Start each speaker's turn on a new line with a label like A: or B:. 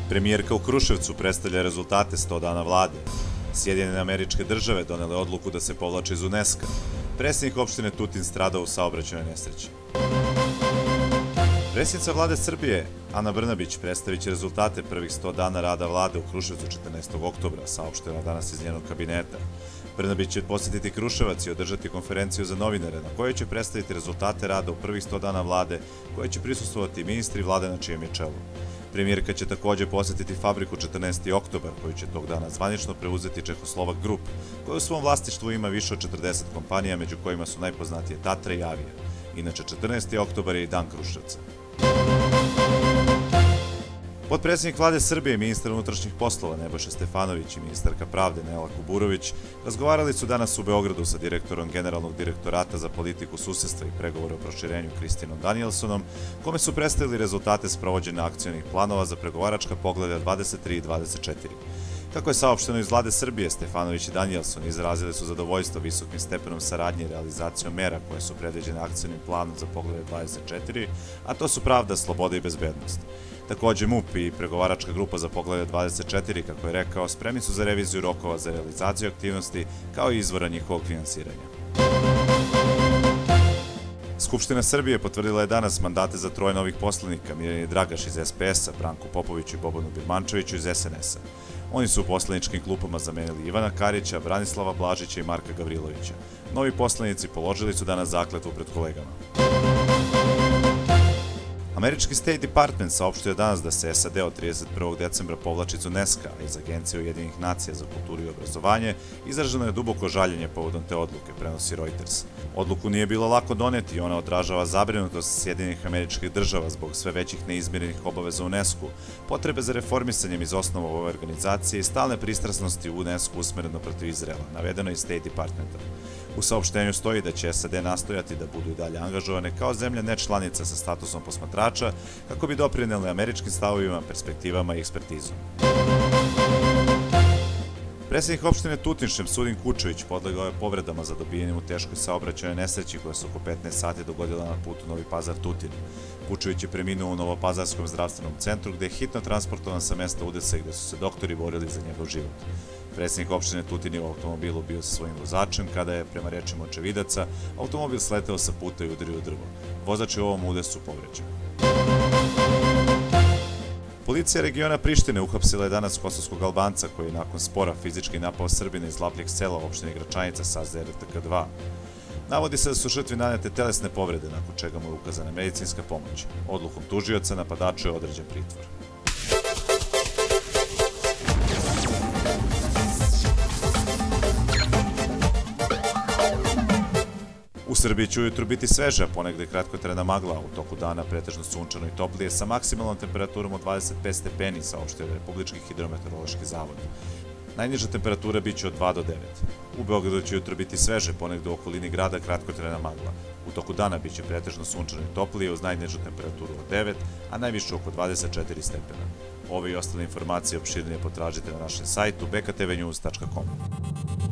A: Premijerka u Kruševcu predstavlja rezultate 100 dana vlade. Sjedinjene Američke Države donele odluku da se povlače iz UNESCO. Predsednik opštine Tutin stradao u saobraćajnoj nesreći. Predsjednica vlade Srbije, Ana Brnabić, predstavit će rezultate prvih 100 dana rada vlade u Kruševcu 14. oktobra, saopštena danas iz njenog kabineta. Brnabić će posjetiti Kruševac i održati konferenciju za novinare na kojoj će predstaviti rezultate rada u prvih 100 dana vlade, koje će prisustvovati ministri vlade na čijem je čelu. Premijerka će takođe posjetiti fabriku 14. oktobar, koju će tog dana zvanično preuzeti Čehoslovak Grup, koja u svom vlasništvu ima više od 40 kompanija, među kojima su najpoznatije Tatra i Avija. Inače, 14. oktobar je i Dan Kruševca. Potpredsednik vlade Srbije i ministar unutrašnjih poslova Nebojša Stefanović i ministarka pravde Nela Kuburović razgovarali su danas u Beogradu sa direktorom Generalnog direktorata za politiku susedstva i pregovore o proširenju Kristinom Danielsonom, kome su predstavili rezultate sprovođenja akcionih planova za pregovaračka poglavlja 23 i 24. Kako je saopšteno iz vlade Srbije, Stefanović i Danielson izrazili su zadovoljstvo visokim stepenom saradnje i realizacijom mera koje su predviđene akcionim planom za poglavlje 24, a to su pravda, sloboda i bezbednost. Takođe, MUP i pregovaračka grupa za poglavlje 24, kako je rekao, spremni su za reviziju rokova za realizaciju aktivnosti, kao i izvora njihovog finansiranja. Skupština Srbije potvrdila je danas mandate za troje novih poslanika, Mirjani Dragaš iz SPS-a, Branku Popoviću i Bobanu Birmančeviću iz SNS-a. Oni su u poslaničkim klupama zamenili Ivana Karića, Branislava Blažića i Marka Gavrilovića. Novi poslanici položili su danas zakletvu pred kolegama. Američki State Department saopštio danas da se SAD od 31. decembra povlači iz UNESCO, a iz Agencije Ujedinjenih nacija za kulturu i obrazovanje izraženo je duboko žaljenje povodom te odluke, prenosi Reuters. Odluku nije bilo lako doneti i ona odražava zabrinutost Sjedinjenih Američkih Država zbog sve većih neizmirenih obaveza UNESCO, potrebe za reformisanjem iz osnova ove organizacije i stalne pristrasnosti u UNESCO usmereno protiv Izraela, navedeno iz State Departmenta. U saopštenju stoji da će SAD nastojati da budu i dalje angažovane kao zemlja nečlanica sa statusom posmatrača kako bi doprinele američkim stavovima, perspektivama i ekspertizom. Predsednik opštine Tutin Šemsudin Kučević podlegao je povredama za dobijenim u teškoj saobraćajnoj nesreći koja se oko 15 sati dogodila na putu Novi Pazar-Tutin. Kučević je preminuo u Novopazarskom zdravstvenom centru gde je hitno transportovan sa mesta udesa i gde su se doktori borili za njegov život. Predsednik opštine Tutin je u automobilu bio sa svojim vozačem kada je, prema rečima očevidaca, automobil sleteo sa puta i udario u drvo. Vozač je u ovom udesu povređen. Policija regiona Prištine uhapsila je danas kosovskog Albanca koji je nakon spora fizički napao Srbina iz Lapljeg sela u opštini Gračanica sa ZRTK 2. Navodi se da su žrtvi nanete telesne povrede, nakon čega mu je ukazana medicinska pomoć. Odlukom tužioca napadaču je određen pritvor. U Srbiji će ujutru biti sveža, ponegde kratkotrajna magla, u toku dana pretežno sunčano i toplije, sa maksimalnom temperaturom od 25 stepeni, saopštio je Republički hidrometeorološki zavod. Najniža temperatura biće od 2 do 9. U Beogradu će ujutro biti sveže, ponegde u okolini grada kratkotrajna magla. U toku dana biće pretežno sunčano i toplije, uz najnižu temperaturu od 9, a najvišu oko 24 stepena. Ove i ostale informacije opširnije potražite na našem sajtu bktvnews.com.